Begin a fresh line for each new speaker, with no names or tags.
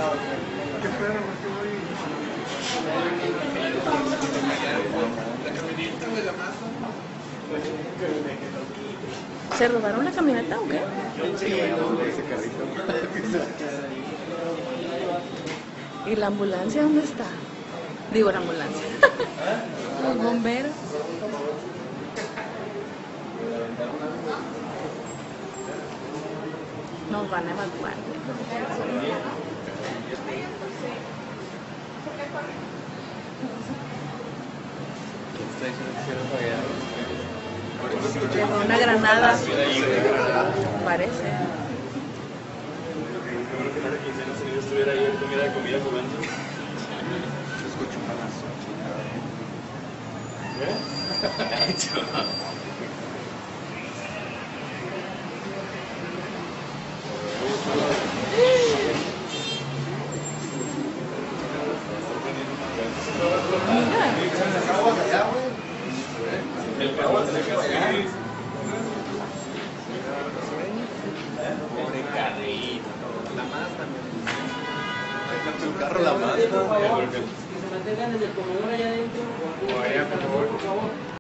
¿Qué perro? ¿Qué voy? La camioneta, güey, la masa.
¿Se robaron la camioneta o qué?
Sí, ese carrito.
¿Y la ambulancia dónde está? Digo, la ambulancia. Los bomberos. Nos van a evacuar. Llegó una granada. Parece.
Estuviera ayer comida jugando.
Se escucha un balazo.
El carro se le quedó allá. Pobre carrito.
La más también.
Su carro la más.
Que se mantengan en el comedor allá adentro.
Vaya, por favor.